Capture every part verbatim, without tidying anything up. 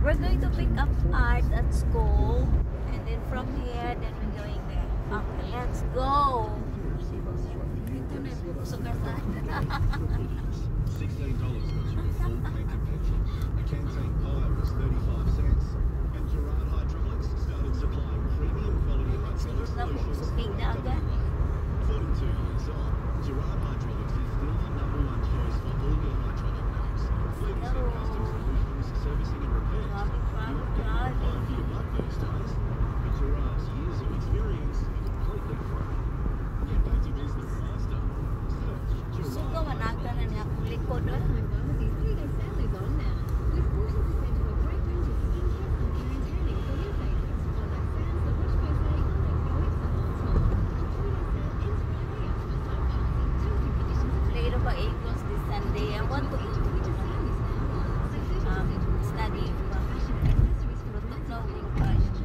We're going to pick up art at school, and then from here, then we're going there. Okay, let's go. Ito na po sa sixteen dollars was your full tank of petrol. A Canteen Pie was thirty-five cents. And Gerard Hydraulics started supplying premium quality hydraulic solutions King na agad. forty-two years on, Gerard Hydraulics is still the number one choice for all your hydraulic needs. Fleet and custom solutions, servicing and repairs. You won't get more fun for your buck these days. But Gerard's years of experience are completely free. Get back to business faster. Search Suka Gerard managa na niya kung likod doon. Later ba equals this Sunday? I want to um, study protocol English.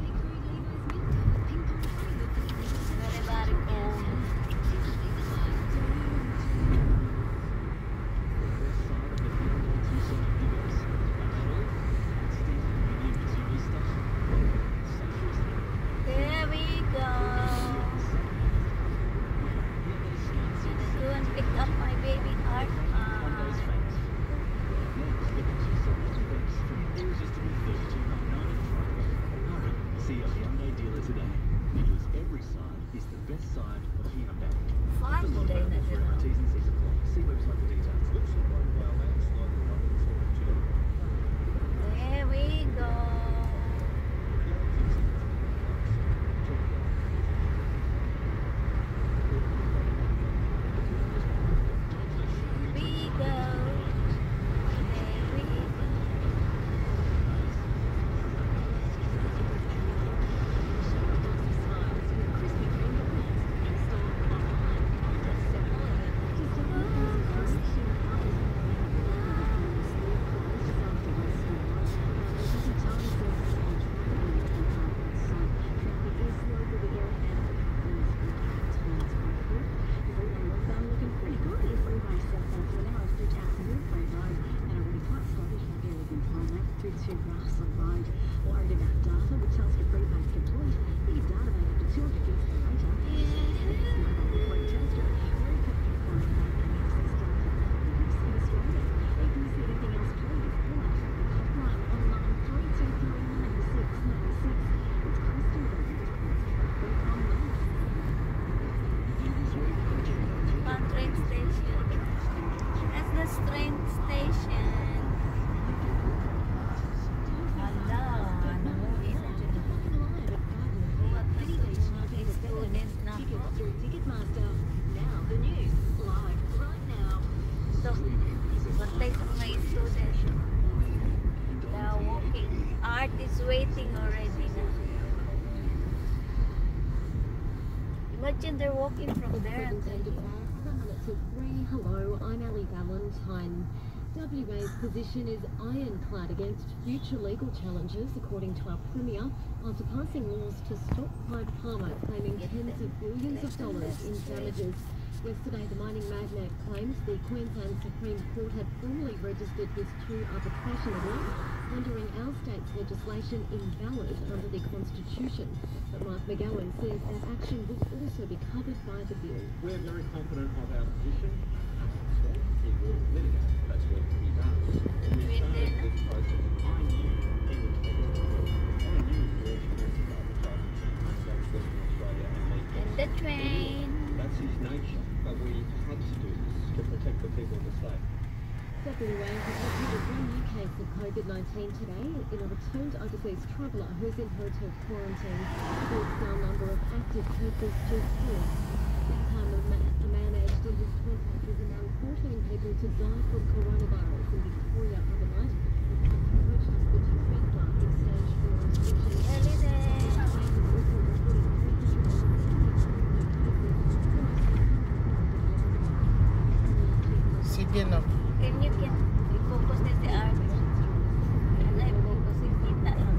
Very, very cool. There we go. Go and pick up my baby art. See a Hyundai dealer today, because every side is the best side of Hyundai. Fun day na sila. T's and C's apply. See website for details. There we go. We go. There we go. Fun train station. That's the train station. Hala, namuwi na dyan. Buwat na sa mga student na po. So, bantay sa mga student. The walking art is waiting already na. Imagine they're walking from there until Hello, I'm Ellie Valentine. W A's position is ironclad against future legal challenges, according to our Premier, after passing laws to stop Clive Palmer claiming tens of billions of dollars in damages. Yesterday, the mining magnate claims the Queensland Supreme Court had formally registered his two arbitration awards, rendering our state's legislation invalid under the Constitution. But Mark McGowan says that action will also be covered by the bill. We're very confident of our position. He will litigate. That's what he does. And we started this process. I knew he would take it to court. I knew the expensive arbitration and that's Western Australia and me. in the train. That's his nature. But we had to do this to protect the people of the state. W A has reported one new case of COVID nineteen today in a returned overseas traveller who is in hotel quarantine. The now number of active cases to four. This time a man, a man aged in his twenties is among fourteen people to die from coronavirus in Victoria overnight. Approached the two-week mark in stage four restrictions. Early day. Sige na. Can you can i-focus din si Art? Ano i-focus yung kita lang.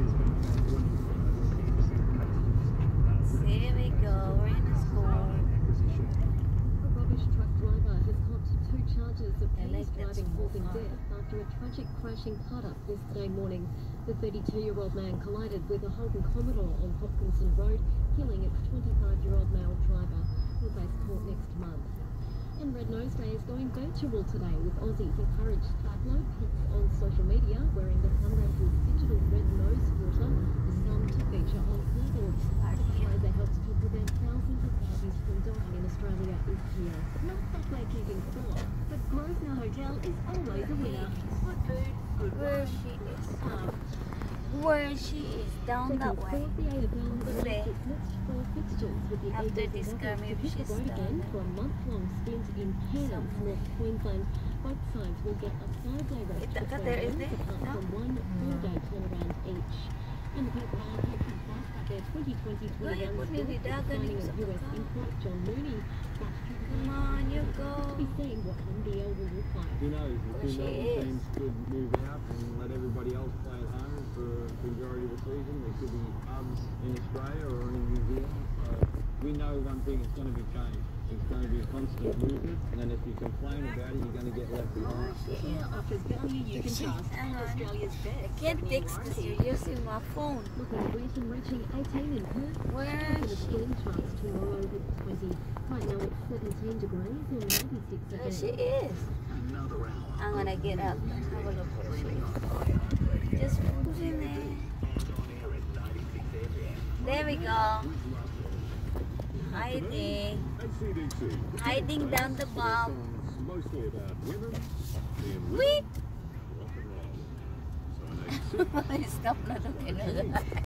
Here we go. We're in the school. A rubbish truck driver has copped two charges of I like careless that driving small causing car. death after a tragic crash. crashing cut-up yesterday morning. The thirty-two-year-old man collided with a Holden Commodore on Hopkinson Road, killing its twenty-five-year-old male driver. He'll face court next month. And Red Nose Day is going virtual today, with Aussies encouraged to upload pics on social media wearing the fundraiser's digital red nose filter, the sun to feature on billboards. The fundraiser helps to prevent thousands of babies from dying in Australia each year. Not that we're keeping score, but Grosvenor Hotel is always a winner. Good food, good Where wine. she is? Um, where she is? Down that way. The A F L has Good day. announced its next four fixtures, with the After Eagles this and girl, Dockers to maybe hit the she's road done again then. for a month-long stint in Cairns, Somewhere. North Queensland. Both sides will get a five-day rest Is that between there, is games, there? apart No? from one four-day turnaround each. And the Purple Isles have confirmed that their twenty twenty Why you twenty-one put squad me is down signing and of U S come? import John Mooney. Back to Come on, you to go. be seen what N B L will look like. Who knows? Well, Who she knows? is. Teams could move out and let everybody else play at home for the majority of the season. There could be hubs in Australia or in New Zealand. So we know one thing: it's going to be changed. It's going to be constant movement, and then if you complain about it, you're going to get left behind. Kia offers value you can trust. Hang on. Australia's I best. can't seven-year fix this. warranty. You're using my phone. Looking wet and reaching eighteen in Perth. Where Going is to she? storm chance tomorrow with twenty. Right now it's seventeen degrees and ninety-six There again. she is. Another hour. I'm gonna get up and have a look where she is. Just put in there. There we go. Hiding. C D C. Hiding down the bomb. Mostly about women being Wait! rock and roll. So I know Stop na looking.